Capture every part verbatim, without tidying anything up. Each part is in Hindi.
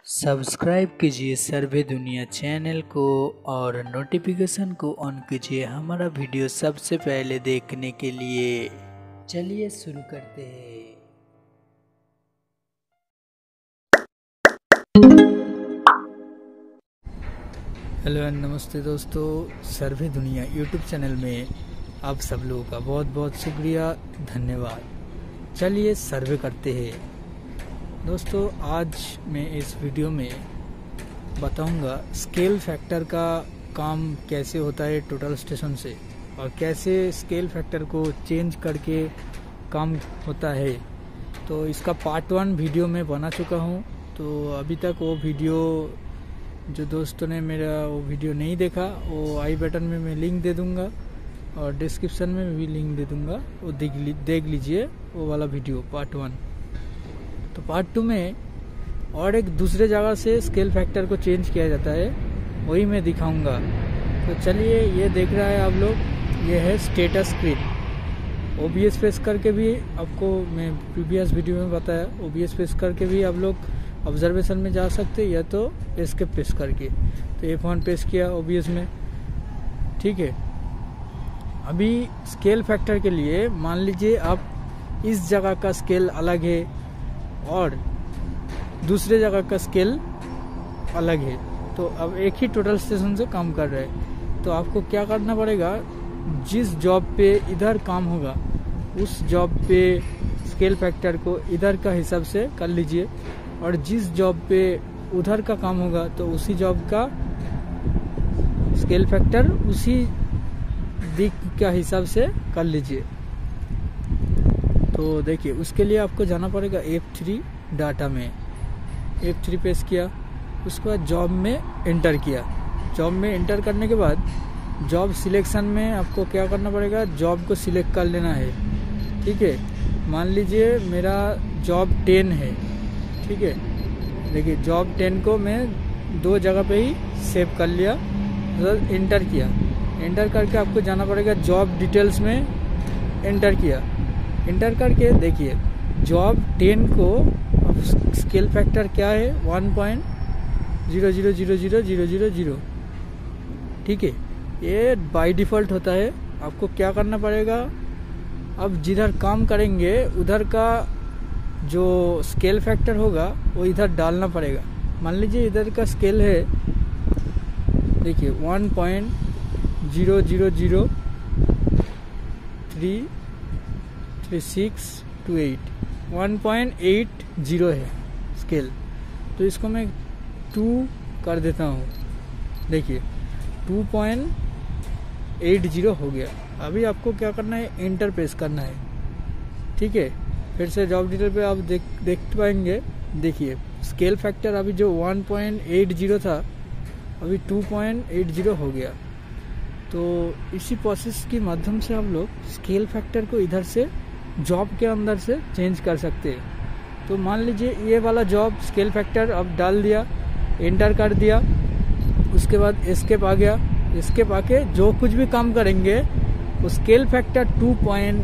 सब्सक्राइब कीजिए सर्वे दुनिया चैनल को और नोटिफिकेशन को ऑन कीजिए हमारा वीडियो सबसे पहले देखने के लिए। चलिए शुरू करते हैं। हेलो एंड नमस्ते दोस्तों, सर्वे दुनिया यूट्यूब चैनल में आप सब लोगों का बहुत बहुत शुक्रिया, धन्यवाद। चलिए सर्वे करते हैं। दोस्तों आज मैं इस वीडियो में बताऊंगा स्केल फैक्टर का काम कैसे होता है टोटल स्टेशन से, और कैसे स्केल फैक्टर को चेंज करके काम होता है। तो इसका पार्ट वन वीडियो मैं बना चुका हूं, तो अभी तक वो वीडियो जो दोस्तों ने मेरा वो वीडियो नहीं देखा, वो आई बटन में मैं लिंक दे दूंगा और डिस्क्रिप्शन में भी लिंक दे दूंगा, वो देख ली, देख लीजिए वो वाला वीडियो पार्ट वन। तो पार्ट टू में और एक दूसरे जगह से स्केल फैक्टर को चेंज किया जाता है, वही मैं दिखाऊंगा। तो चलिए, ये देख रहा है आप लोग, ये है स्टेटस स्क्रीन। ओबीएस पेश करके भी आपको मैं प्रीवियस वीडियो में बताया, ओबीएस पेश करके भी आप लोग ऑब्जर्वेशन में जा सकते, या तो एस्केप पेश करके। तो एफ वन पेश किया ओबीएस में, ठीक है। अभी स्केल फैक्टर के लिए मान लीजिए आप इस जगह का स्केल अलग है और दूसरे जगह का स्केल अलग है, तो अब एक ही टोटल स्टेशन से काम कर रहे हैं। तो आपको क्या करना पड़ेगा, जिस जॉब पे इधर काम होगा उस जॉब पे स्केल फैक्टर को इधर का हिसाब से कर लीजिए, और जिस जॉब पे उधर का काम होगा तो उसी जॉब का स्केल फैक्टर उसी दिक का हिसाब से कर लीजिए। तो देखिए, उसके लिए आपको जाना पड़ेगा एफ थ्री डाटा में। एफ थ्री पेश किया, उसके बाद जॉब में एंटर किया। जॉब में एंटर करने के बाद जॉब सिलेक्शन में आपको क्या करना पड़ेगा, जॉब को सिलेक्ट कर लेना है, ठीक है। मान लीजिए मेरा जॉब टेन है, ठीक है। देखिए जॉब टेन को मैं दो जगह पे ही सेव कर लिया, तो एंटर किया। एंटर करके आपको जाना पड़ेगा जॉब डिटेल्स में, एंटर किया। एंटर करके देखिए जॉब टेन को स्केल फैक्टर क्या है, one point zero zero zero zero zero zero zero, ठीक है। ये बाय डिफॉल्ट होता है। आपको क्या करना पड़ेगा, अब जिधर काम करेंगे उधर का जो स्केल फैक्टर होगा वो इधर डालना पड़ेगा। मान लीजिए इधर का स्केल है, देखिए one point zero zero zero three three six two eight, one point eight zero है स्केल। तो इसको मैं टू कर देता हूँ। देखिए टू पॉइंट एट जीरो हो गया। अभी आपको क्या करना है, एंटर प्रेस करना है, ठीक है। फिर से जॉब डिटेल पे आप देख देख पाएंगे। देखिए स्केल फैक्टर अभी जो वन पॉइंट एट जीरो था अभी टू पॉइंट एट जीरो हो गया। तो इसी प्रोसेस के माध्यम से हम लोग स्केल फैक्टर को इधर से जॉब के अंदर से चेंज कर सकते हैं। तो मान लीजिए ये वाला जॉब स्केल फैक्टर अब डाल दिया, एंटर कर दिया, उसके बाद एस्केप आ गया। एस्केप आके जो कुछ भी काम करेंगे वो scale factor two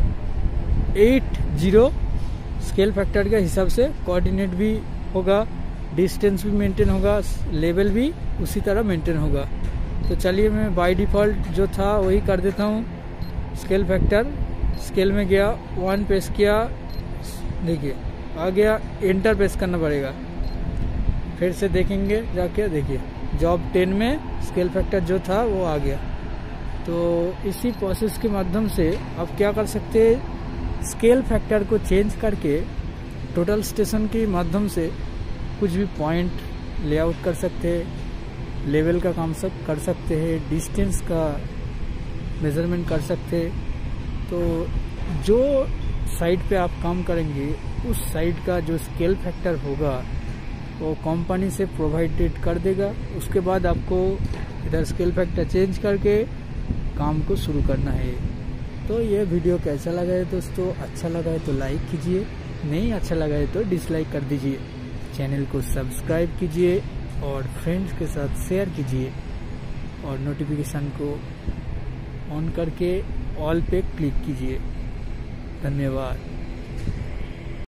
point eight zero scale factor के हिसाब से कोऑर्डिनेट भी होगा, डिस्टेंस भी मेंटेन होगा, लेवल भी उसी तरह मेंटेन होगा। तो चलिए मैं बाय डिफ़ॉल्ट जो था वही कर देता हूँ। स्केल फैक्टर स्केल में गया, वन पेश किया, देखिए आ गया, एंटर प्रेस करना पड़ेगा। फिर से देखेंगे जाके, देखिए जॉब टेन में स्केल फैक्टर जो था वो आ गया। तो इसी प्रोसेस के माध्यम से आप क्या कर सकते हैं, स्केल फैक्टर को चेंज करके टोटल स्टेशन के माध्यम से कुछ भी पॉइंट लेआउट कर सकते हैं, लेवल का काम सब कर सकते हैं, डिस्टेंस का मेजरमेंट कर सकते हैं। तो जो साइट पे आप काम करेंगे उस साइट का जो स्केल फैक्टर होगा वो कंपनी से प्रोवाइडेड कर देगा। उसके बाद आपको इधर स्केल फैक्टर चेंज करके काम को शुरू करना है। तो ये वीडियो कैसा लगा है दोस्तों, अच्छा लगा है तो लाइक कीजिए, नहीं अच्छा लगा है तो डिसलाइक कर दीजिए। चैनल को सब्सक्राइब कीजिए और फ्रेंड्स के साथ शेयर कीजिए, और नोटिफिकेशन को ऑन करके ऑल पे क्लिक कीजिए। धन्यवाद।